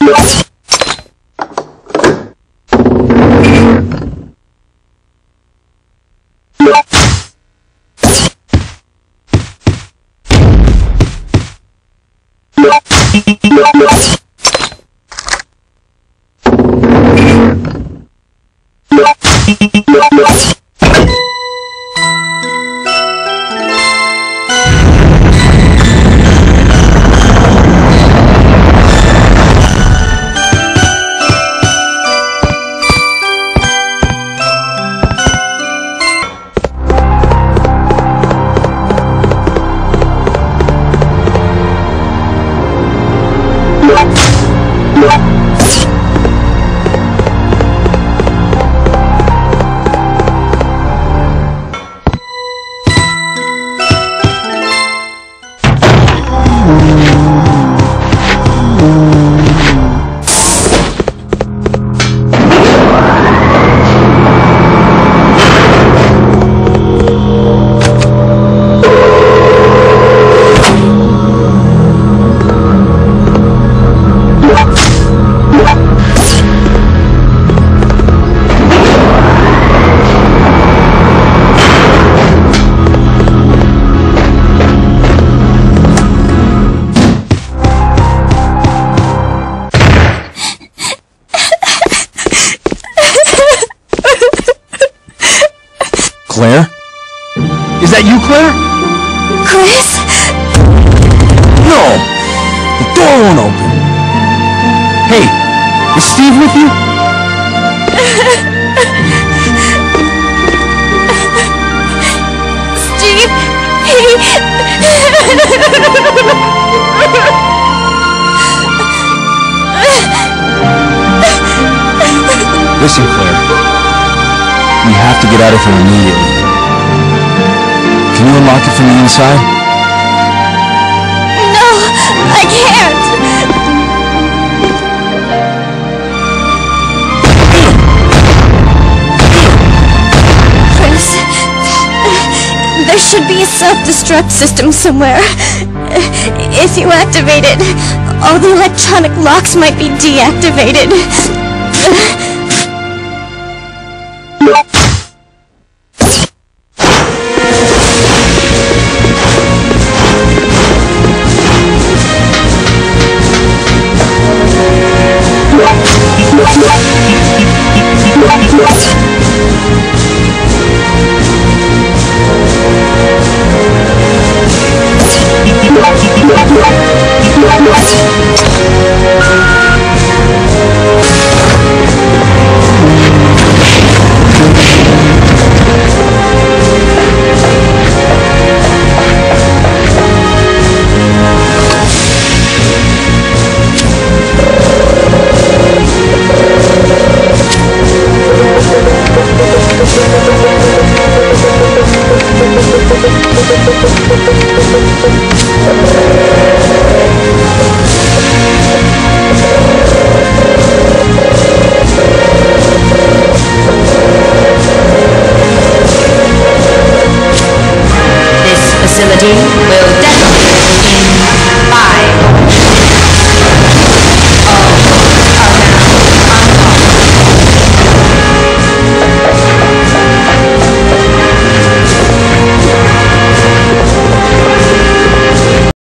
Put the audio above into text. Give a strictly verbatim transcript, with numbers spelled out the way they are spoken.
Claire? Is that you, Claire? Chris? No! The door won't open. Hey, is Steve with you? Steve, he... Listen, Claire. We have to get out of here immediately. Can you unlock it from the inside? No, I can't. Chris, there should be a self-destruct system somewhere. If you activate it, all the electronic locks might be deactivated. Thank you.